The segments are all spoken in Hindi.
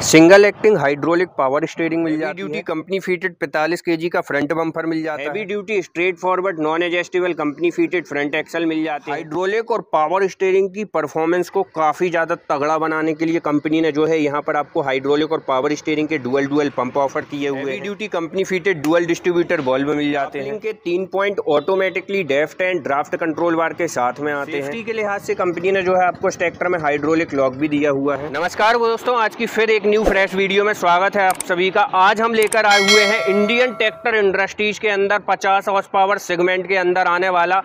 Single acting hydraulic power steering मिल जाती है। ड्यूटी कंपनी फीटेड 45 kg का फ्रंट बम्पर मिल जाता है। Heavy duty straight forward non adjustable company fitted front axle मिल जाती है। हाइड्रोलिक और पावर स्टीयरिंग की परफॉर्मेंस को काफी ज्यादा तगड़ा बनाने के लिए कंपनी ने जो है यहाँ पर आपको हाइड्रोलिक और पावर स्टीयरिंग के डुअल पंप ऑफर किए हुए हैं। Heavy duty company fitted dual distributor बल्ब मिल जाते हैं। इनके 3 point automatically depth and draft control valve के साथ में आते हैं। सेफ्टी के लिहाज से कंपनी ने जो है आपको इस ट्रैक्टर में हाइड्रोलिक लॉक भी दिया हुआ है। नमस्कार दोस्तों, आज की फिर एक न्यू फ्रेश वीडियो में स्वागत है आप सभी का। आज हम लेकर आए हुए हैं इंडियन ट्रैक्टर इंडस्ट्रीज के अंदर 50 हॉर्स पावर सेगमेंट के अंदर आने वाला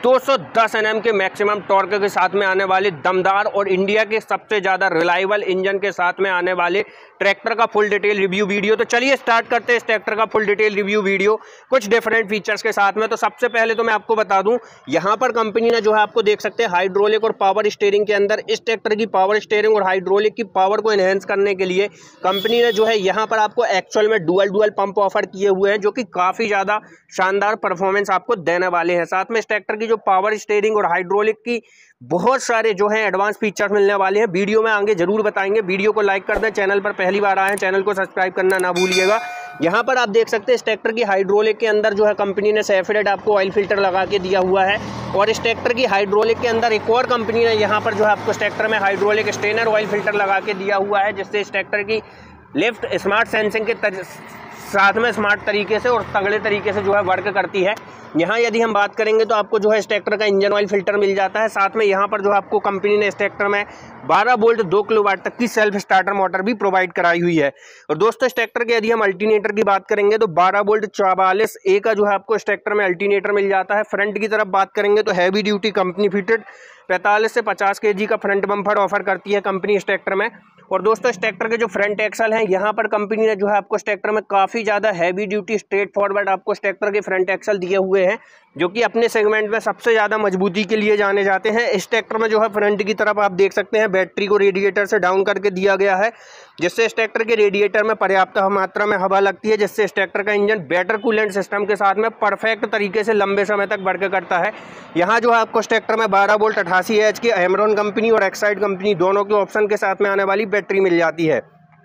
210 Nm के मैक्सिमम टॉर्क के साथ में आने वाले दमदार और इंडिया के सबसे ज्यादा रिलायबल इंजन के साथ में आने वाले ट्रैक्टर का फुल डिटेल रिव्यू वीडियो। तो चलिए स्टार्ट करते हैं इस ट्रैक्टर का फुल डिटेल रिव्यू वीडियो कुछ डिफरेंट फीचर्स के साथ में। तो सबसे पहले तो मैं आपको बता दूं, यहाँ पर कंपनी ने जो है आपको देख सकते हैं हाइड्रोलिक और पावर स्टीयरिंग के अंदर इस ट्रैक्टर की पावर स्टीयरिंग और हाइड्रोलिक की पावर को एनहेंस करने के लिए कंपनी ने जो है यहाँ पर आपको एक्चुअल में डुअल पंप ऑफर किए हुए हैं, जो कि काफी ज्यादा शानदार परफॉर्मेंस आपको देने वाले हैं। साथ में इस ट्रैक्टर की जो पावर स्टीयरिंग और हाइड्रोलिक की बहुत सारे जो है एडवांस फीचर्स मिलने वाले हैं। वीडियो में आगे जरूर बताएंगे। वीडियो को लाइक कर दें, चैनल पर पहली बार आए हैं चैनल को सब्सक्राइब करना ना भूलिएगा। यहाँ पर आप देख सकते हैं इस ट्रैक्टर की हाइड्रोलिक के अंदर जो है कंपनी ने सेपरेट आपको ऑयल फिल्टर लगा के दिया हुआ है, और इस ट्रैक्टर की हाइड्रोलिक के अंदर एक और कंपनी ने यहाँ पर जो है आपको इस ट्रैक्टर में हाइड्रोलिक स्टेनर ऑयल फिल्टर लगा के दिया हुआ है, जिससे इस ट्रैक्टर की लिफ्ट स्मार्ट सेंसिंग के साथ में स्मार्ट तरीके से और तगड़े तरीके से जो है वर्क करती है। यहाँ यदि हम बात करेंगे तो आपको जो है इस ट्रैक्टर का इंजन ऑयल फिल्टर मिल जाता है। साथ में यहाँ पर जो है आपको कंपनी ने इस ट्रैक्टर में 12 वोल्ट 2 किलोवाट तक की सेल्फ स्टार्टर मोटर भी प्रोवाइड कराई हुई है। और दोस्तों इस ट्रैक्टर के यदि हम अल्टरनेटर की बात करेंगे तो 12 वोल्ट 44A का जो है आपको इस ट्रैक्टर में अल्टरनेटर मिल जाता है। फ्रंट की तरफ बात करेंगे तो हैवी ड्यूटी कंपनी फिटेड 45 से 50 kg का फ्रंट बम्पर ऑफर करती है कंपनी इस ट्रैक्टर में। और दोस्तों इस ट्रैक्टर के जो फ्रंट एक्सल हैं, यहाँ पर कंपनी ने जो है आपको इस ट्रैक्टर में काफ़ी ज़्यादा हैवी ड्यूटी स्ट्रेट फॉरवर्ड आपको इस ट्रैक्टर के फ्रंट एक्सल दिए हुए हैं, जो कि अपने सेगमेंट में सबसे ज़्यादा मजबूती के लिए जाने जाते हैं। इस ट्रैक्टर में जो है फ्रंट की तरफ आप देख सकते हैं बैटरी को रेडिएटर से डाउन करके दिया गया है, जिससे इस ट्रैक्टर के रेडिएटर में पर्याप्त मात्रा में हवा लगती है, जिससे इस ट्रैक्टर का इंजन बेटर कूलेंट सिस्टम के साथ में परफेक्ट तरीके से लंबे समय तक वर्क करता है। यहाँ जो है आपको इस ट्रैक्टर में 12 वोल्ट 88Ah की एमरॉन कंपनी और एक्साइड कंपनी दोनों के ऑप्शन के साथ में आने वाली बैटरी मिल जाती है।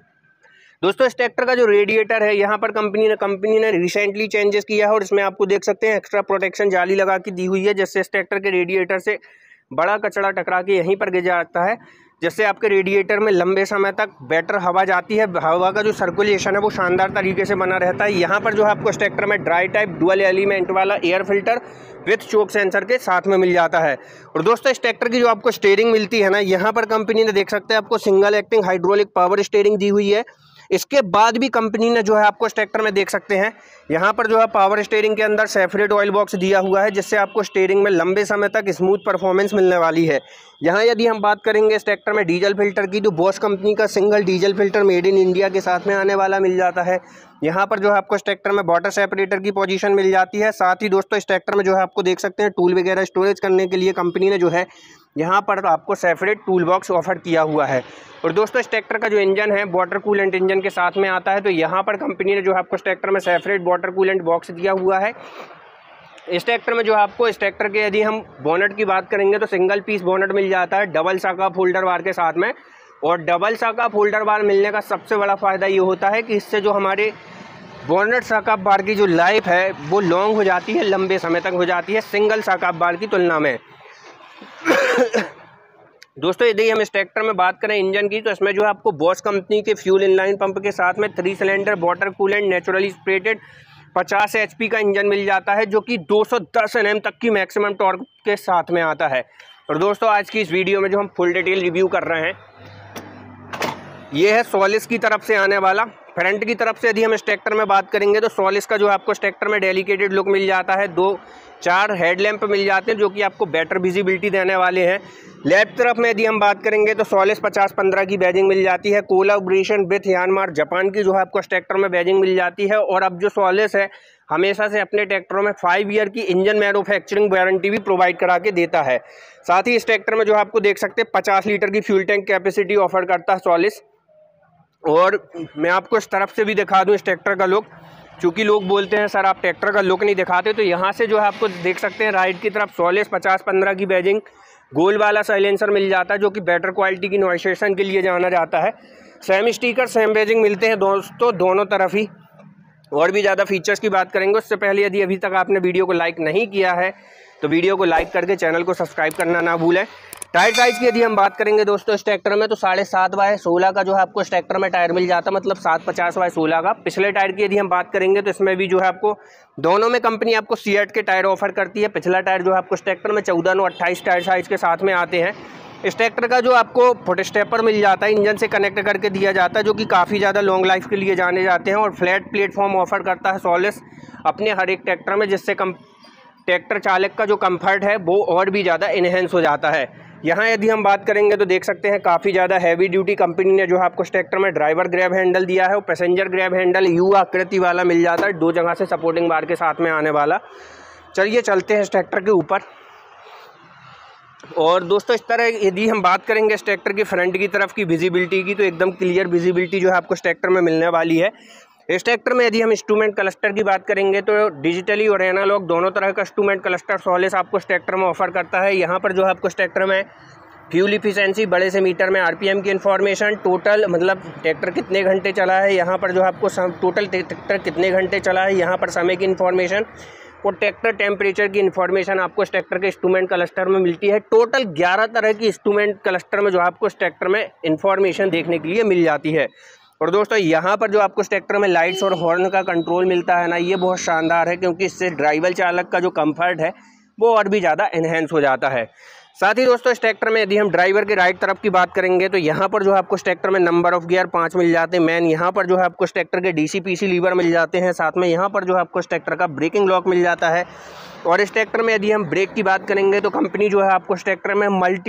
दोस्तों इस ट्रैक्टर का जो रेडिएटर है, यहाँ पर कंपनी ने रिसेंटली चेंजेस किया है, और इसमें आपको देख सकते हैं एक्स्ट्रा प्रोटेक्शन जाली लगा के दी हुई है, जिससे इस ट्रैक्टर के रेडिएटर से बड़ा कचरा टकरा के यहीं पर गिर जाता है, जिससे आपके रेडिएटर में लंबे समय तक बेटर हवा जाती है। हवा का जो सर्कुलेशन है वो शानदार तरीके से बना रहता है। यहाँ पर जो है आपको इस ट्रैक्टर में ड्राई टाइप डुअल एलिमेंट वाला air filter with choke sensor के साथ में मिल जाता है। और दोस्तों इस ट्रैक्टर की जो आपको स्टीयरिंग मिलती है ना, यहाँ पर कंपनी ने देख सकते हैं आपको single acting hydraulic power steering दी हुई है। इसके बाद भी कंपनी ने जो है आपको इस ट्रैक्टर में देख सकते हैं यहाँ पर जो है पावर स्टीयरिंग के अंदर सेपरेट ऑयल बॉक्स दिया हुआ है, जिससे आपको स्टीयरिंग में लंबे समय तक स्मूथ परफॉर्मेंस मिलने वाली है। यहाँ यदि हम बात करेंगे इस ट्रैक्टर में डीजल फिल्टर की, तो बॉश कंपनी का single diesel filter made in India के साथ में आने वाला मिल जाता है। यहाँ पर जो है आपको इस ट्रैक्टर में वाटर सेपरेटर की पोजीशन मिल जाती है। साथ ही दोस्तों इस ट्रैक्टर में जो है आपको देख सकते हैं टूल वगैरह स्टोरेज करने के लिए कंपनी ने जो है यहाँ पर आपको सेपरेट टूल बॉक्स ऑफर किया हुआ है। और दोस्तों इस ट्रैक्टर का जो इंजन है वाटर कूलेंट इंजन के साथ में आता है, तो यहाँ पर कंपनी ने जो है आपको इस ट्रैक्टर में सेपरेट वाटर कूलेंट बॉक्स दिया हुआ है। इस ट्रैक्टर में जो है आपको इस ट्रैक्टर के यदि हम बोनट की बात करेंगे तो सिंगल पीस बोनट मिल जाता है डबल साका फोल्डर बार के साथ में। और डबल साका फोल्डर बार मिलने का सबसे बड़ा फ़ायदा ये होता है कि इससे जो हमारे बोनट साका बार की जो लाइफ है वो लॉन्ग हो जाती है, लंबे समय तक हो जाती है सिंगल साका बार की तुलना में। दोस्तों यदि हम इस ट्रैक्टर में बात करें इंजन की, तो इसमें जो है आपको बॉश कंपनी के फ्यूल इनलाइन पंप के साथ में 3 cylinder water coolant naturally aspirated 50 HP का इंजन मिल जाता है, जो कि 210 Nm तक की मैक्सिमम टॉर्क के साथ में आता है। और दोस्तों आज की इस वीडियो में जो हम फुल डिटेल रिव्यू कर रहे हैं, ये है सोलिस की तरफ से आने वाला। फ्रंट की तरफ से यदि हम इस ट्रैक्टर में बात करेंगे तो सोलिस का जो है आपको इस ट्रैक्टर में डेडिकेटेड लुक मिल जाता है। 4 हेडलैम्प मिल जाते हैं, जो कि आपको बेटर विजिबिलिटी देने वाले हैं। लेफ्ट तरफ में यदि हम बात करेंगे तो सोलिस 5015 की बैजिंग मिल जाती है। कोलैबोरेशन विथ यानमार जापान की जो है आपको इस ट्रैक्टर में बैजिंग मिल जाती है। और अब जो सोलिस है हमेशा से अपने ट्रैक्टरों में 5 ईयर की इंजन मैन्युफैक्चरिंग वारंटी भी प्रोवाइड करा के देता है। साथ ही इस ट्रैक्टर में जो आपको देख सकते हैं 50 लीटर की फ्यूल टैंक कैपेसिटी ऑफर करता है सोलिस। और मैं आपको इस तरफ से भी दिखा दूं इस ट्रैक्टर का लुक, चूँकि लोग बोलते हैं सर आप ट्रैक्टर का लुक नहीं दिखाते, तो यहाँ से जो है आपको देख सकते हैं राइट की तरफ सोलिस 5015 की बैजिंग गोल वाला साइलेंसर मिल जाता है, जो कि बेटर क्वालिटी की नॉइसेशन के लिए जाना जाता है। सेम स्टिकर सेम बैजिंग मिलते हैं दोस्तों दोनों तरफ ही। और भी ज़्यादा फीचर्स की बात करेंगे उससे पहले यदि अभी तक आपने वीडियो को लाइक नहीं किया है तो वीडियो को लाइक करके चैनल को सब्सक्राइब करना ना भूलें। टायर साइज़ की यदि हम बात करेंगे दोस्तों इस ट्रैक्टर में तो 7.5/16 का जो है आपको इस ट्रैक्टर में टायर मिल जाता है, मतलब 750/16 का। पिछले टायर की यदि हम बात करेंगे तो इसमें भी जो है आपको दोनों में कंपनी आपको सीएट के टायर ऑफर करती है। पिछला टायर जो है आपको इस ट्रैक्टर में 14/9/28 टायर साइज़ के साथ में आते हैं। इस ट्रैक्टर का जो आपको फुट स्टेपर मिल जाता है, इंजन से कनेक्ट करके दिया जाता है, जो कि काफ़ी ज़्यादा लॉन्ग लाइफ के लिए जाने जाते हैं। और फ्लैट प्लेटफॉर्म ऑफर करता है सोलिस अपने हर एक ट्रैक्टर में, जिससे ट्रैक्टर चालक का जो कंफर्ट है वो और भी ज़्यादा इन्हेंस हो जाता है। यहाँ यदि हम बात करेंगे तो देख सकते हैं काफ़ी ज़्यादा हैवी ड्यूटी कंपनी ने जो है आपको इस ट्रैक्टर में ड्राइवर ग्रैब हैंडल दिया है और पैसेंजर ग्रैब हैंडल यू आकृति वाला मिल जाता है, 2 जगह से सपोर्टिंग बार के साथ में आने वाला। चलिए चलते हैं इस ट्रैक्टर के ऊपर। और दोस्तों इस तरह यदि हम बात करेंगे इस ट्रैक्टर की फ्रंट की तरफ की विजिबिलिटी की तो एकदम क्लियर विजिबिलिटी जो है आपको इस ट्रैक्टर में मिलने वाली है। इस ट्रैक्टर में यदि हम इंस्ट्रूमेंट क्लस्टर की बात करेंगे तो डिजिटली और एनालॉग दोनों तरह का इंस्ट्रूमेंट क्लस्टर सोलिस आपको इस ट्रैक्टर में ऑफर करता है। यहाँ पर जो है आपको इस ट्रैक्टर में फ्यूल इफिशिएंसी, बड़े से मीटर में आरपीएम की इन्फॉर्मेशन, टोटल मतलब ट्रैक्टर कितने घंटे चला है, यहाँ पर जो है आपको टोटल ट्रैक्टर कितने घंटे चला है, यहाँ पर समय की इन्फॉर्मेशन और ट्रैक्टर टेम्परेचर की इन्फॉर्मेशन आपको इस ट्रैक्टर के इंस्ट्रूमेंट क्लस्टर में मिलती है। टोटल 11 तरह की इंस्ट्रूमेंट क्लस्टर में जो आपको इस ट्रैक्टर में इन्फॉर्मेशन देखने के लिए मिल जाती है। और दोस्तों यहाँ पर जो आपको इस ट्रैक्टर में लाइट्स और हॉर्न का कंट्रोल मिलता है ना, ये बहुत शानदार है, क्योंकि इससे ड्राइवर चालक का जो कंफर्ट है वो और भी ज़्यादा इन्हेंस हो जाता है। साथ ही दोस्तों इस ट्रैक्टर में यदि हम ड्राइवर के राइट तरफ की बात करेंगे तो यहाँ पर जो है आपको इस ट्रैक्टर में नंबर ऑफ गियर 5 मिल जाते हैं मैन। यहाँ पर जो है आपको इस ट्रैक्टर के डीसी-पीसी लीवर मिल जाते हैं। साथ में यहाँ पर जो है आपको इस ट्रैक्टर का ब्रेकिंग लॉक मिल जाता है। और इस ट्रैक्टर में यदि हम ब्रेक की बात करेंगे तो कंपनी जो है आपको इस ट्रैक्टर में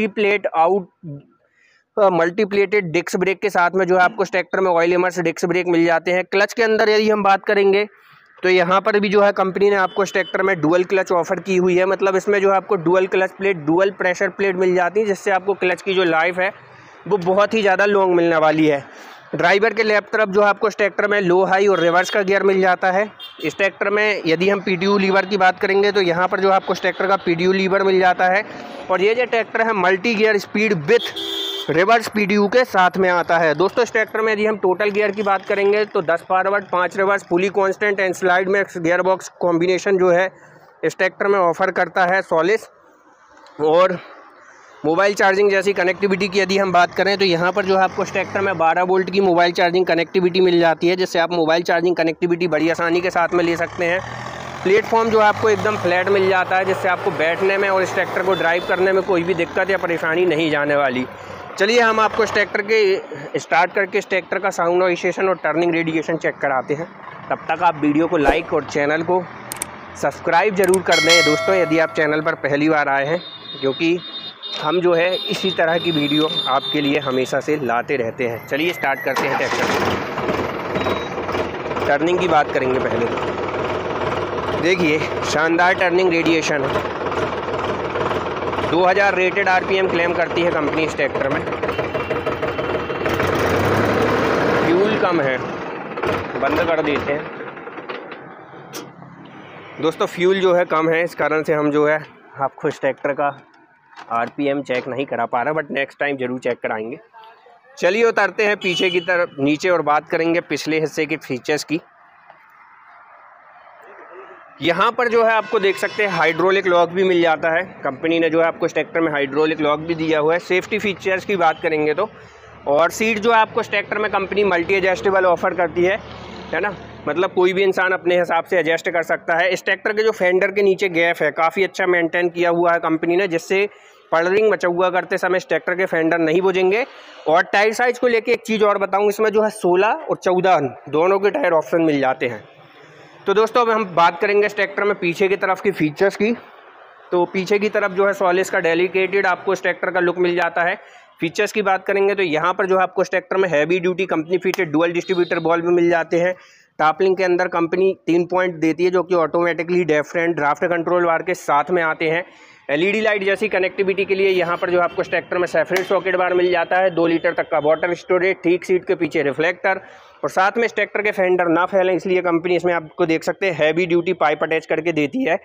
मल्टीप्लेटेड डिस्क ब्रेक के साथ में जो है आपको इस ट्रैक्टर में ऑयल इमर्स डिस्क ब्रेक मिल जाते हैं। क्लच के अंदर यदि हम बात करेंगे तो यहाँ पर भी जो है कंपनी ने आपको इस ट्रैक्टर में डुअल क्लच ऑफर की हुई है, मतलब इसमें जो है आपको dual clutch plate, dual pressure plate मिल जाती है, जिससे आपको क्लच की जो लाइफ है वो बहुत ही ज़्यादा लॉन्ग मिलने वाली है। ड्राइवर के लेफ्ट तरफ जो है आपको इस ट्रैक्टर में लो, हाई और रिवर्स का गियर मिल जाता है। इस ट्रैक्टर में यदि हम पीडीयू लीवर की बात करेंगे तो यहाँ पर जो है आपको इस ट्रैक्टर का पीडीयू लीवर मिल जाता है। और ये जो ट्रैक्टर है multi gear speed with reverse PTO के साथ में आता है। दोस्तों इस ट्रैक्टर में यदि हम टोटल गियर की बात करेंगे तो 10 forward 5 reverse fully constant and slide mesh gear box combination जो है इस ट्रैक्टर में ऑफर करता है सोलिस। और मोबाइल चार्जिंग जैसी कनेक्टिविटी की यदि हम बात करें तो यहाँ पर जो है आपको इस ट्रैक्टर में 12 वोल्ट की मोबाइल चार्जिंग कनेक्टिविटी मिल जाती है, जिससे आप मोबाइल चार्जिंग कनेक्टिविटी बड़ी आसानी के साथ में ले सकते हैं। प्लेटफॉर्म जो है आपको एकदम फ्लैट मिल जाता है, जिससे आपको बैठने में और इस ट्रैक्टर को ड्राइव करने में कोई भी दिक्कत या परेशानी नहीं जाने वाली। चलिए हम आपको इस ट्रैक्टर के स्टार्ट करके इस ट्रैक्टर का साउंड नॉइसेशन और टर्निंग रेडिएशन चेक कराते हैं। तब तक आप वीडियो को लाइक और चैनल को सब्सक्राइब जरूर कर दें दोस्तों, यदि आप चैनल पर पहली बार आए हैं, क्योंकि हम जो है इसी तरह की वीडियो आपके लिए हमेशा से लाते रहते हैं। चलिए स्टार्ट करते हैं ट्रैक्टर। टर्निंग की बात करेंगे पहले तो देखिए शानदार टर्निंग रेडिएशन है। 2000 रेटेड आरपीएम क्लेम करती है कंपनी इस ट्रैक्टर में। फ्यूल कम है, बंद कर देते हैं दोस्तों। फ्यूल जो है कम है, इस कारण से हम जो है आपको इस ट्रैक्टर का आरपीएम चेक नहीं करा पा रहा, बट नेक्स्ट टाइम ज़रूर चेक कराएंगे। चलिए उतरते हैं पीछे की तरफ नीचे और बात करेंगे पिछले हिस्से के फीचर्स की। यहाँ पर जो है आपको देख सकते हैं हाइड्रोलिक लॉक भी मिल जाता है। कंपनी ने जो है आपको इस ट्रैक्टर में हाइड्रोलिक लॉक भी दिया हुआ है। सेफ्टी फीचर्स की बात करेंगे तो और सीट जो है आपको इस ट्रैक्टर में कंपनी मल्टी एडजस्टेबल ऑफर करती है ना, मतलब कोई भी इंसान अपने हिसाब से एडजस्ट कर सकता है। इस ट्रैक्टर के जो फेंडर के नीचे गैप है काफ़ी अच्छा मेंटेन किया हुआ है कंपनी ने, जिससे पलरिंग मचौआ करते समय इस ट्रैक्टर के फेंडर नहीं बुझेंगे। और टायर साइज़ को लेके एक चीज़ और बताऊँ, इसमें जो है 16 और 14 दोनों के टायर ऑप्शन मिल जाते हैं। तो दोस्तों अब हम बात करेंगे इस ट्रैक्टर में पीछे की तरफ की फीचर्स की। तो पीछे की तरफ जो है सोलिस का डेडिकेटेड आपको इस ट्रैक्टर का लुक मिल जाता है। फीचर्स की बात करेंगे तो यहाँ पर जो है आपको इस ट्रैक्टर में heavy duty company fitted dual distributor valve भी मिल जाते हैं। टापलिंग के अंदर कंपनी 3 पॉइंट देती है, जो कि automatically different draft control valve के साथ में आते हैं। एलईडी लाइट जैसी कनेक्टिविटी के लिए यहाँ पर जो आपको इस ट्रैक्टर में सेपरेट सॉकेट बार मिल जाता है। 2 लीटर तक का वाटर स्टोरेज, ठीक सीट के पीछे रिफ्लेक्टर, और साथ में इस ट्रैक्टर के फेंडर ना फैलें इसलिए कंपनी इसमें आपको देख सकते हैं हैवी ड्यूटी पाइप अटैच करके देती है।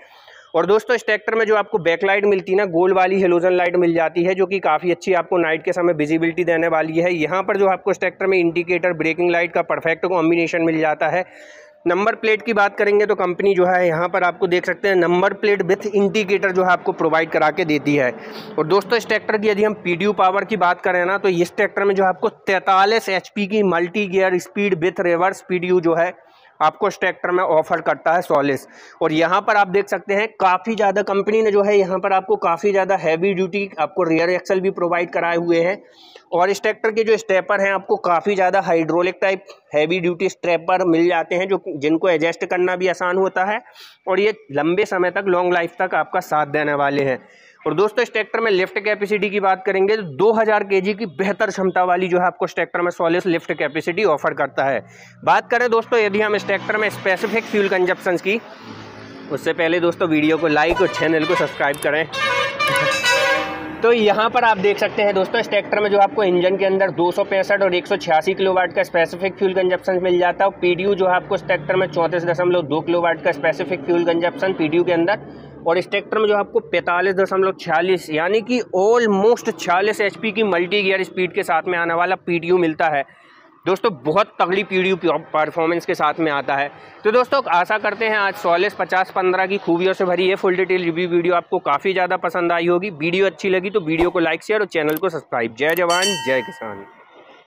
और दोस्तों इस ट्रैक्टर में जो आपको बैकलाइट मिलती है ना, गोल वाली हेलोजन लाइट मिल जाती है, जो कि काफ़ी अच्छी आपको नाइट के समय विजिबिलिटी देने वाली है। यहाँ पर जो आपको इस ट्रैक्टर में इंडिकेटर, ब्रेकिंग लाइट का परफेक्ट कॉम्बिनेशन मिल जाता है। नंबर प्लेट की बात करेंगे तो कंपनी जो है यहाँ पर आपको देख सकते हैं नंबर प्लेट विथ इंडिकेटर जो है आपको प्रोवाइड करा के देती है। और दोस्तों इस ट्रैक्टर की यदि हम पीडीयू पावर की बात करें ना, तो इस ट्रैक्टर में जो आपको 43 HP की multi gear speed with reverse PTO जो है आपको इस ट्रैक्टर में ऑफर करता है सोलिस। और यहाँ पर आप देख सकते हैं काफ़ी ज़्यादा कंपनी ने जो है यहाँ पर आपको काफ़ी ज़्यादा हैवी ड्यूटी आपको रियर एक्सल भी प्रोवाइड कराए हुए हैं। और इस ट्रैक्टर के जो स्टेपर हैं आपको काफ़ी ज़्यादा hydraulic type heavy duty stepper मिल जाते हैं, जो जिनको एडजस्ट करना भी आसान होता है और ये लंबे समय तक, लॉन्ग लाइफ तक आपका साथ देने वाले हैं। और दोस्तों इस ट्रैक्टर में लिफ्ट कैपेसिटी की बात करेंगे तो 2000 kg की बेहतर क्षमता वाली जो है आपको इस ट्रैक्टर में सोलिस लिफ्ट कैपेसिटी ऑफर करता है। बात करें दोस्तों यदि हम इस ट्रैक्टर में स्पेसिफिक फ्यूल कंजप्शन की, उससे पहले दोस्तों वीडियो को लाइक और चैनल को सब्सक्राइब करें। तो यहाँ पर आप देख सकते हैं दोस्तों इस ट्रैक्टर में जो आपको इंजन के अंदर 265 और 186 किलोवाट का स्पेसिफिक फ्यूल कंजप्शन मिल जाता है। और पीडीयू जो है आपको इस ट्रैक्टर में 34.2 किलोवाट का स्पेसिफिक फ्यूल कंजप्शन पीडीयू के अंदर, और इस ट्रैक्टर में जो आपको 45.46 यानी कि ऑलमोस्ट 46 HP की मल्टी गियर स्पीड के साथ में आने वाला पीडीयू मिलता है। दोस्तों बहुत तगड़ी पीडीयू परफॉर्मेंस के साथ में आता है। तो दोस्तों आशा करते हैं आज सोलिस 5015 की खूबियों से भरी ये फुल डिटेल रिव्यू वीडियो आपको काफ़ी ज़्यादा पसंद आई होगी। वीडियो अच्छी लगी तो वीडियो को लाइक, शेयर और चैनल को सब्सक्राइब। जय जवान जय किसान।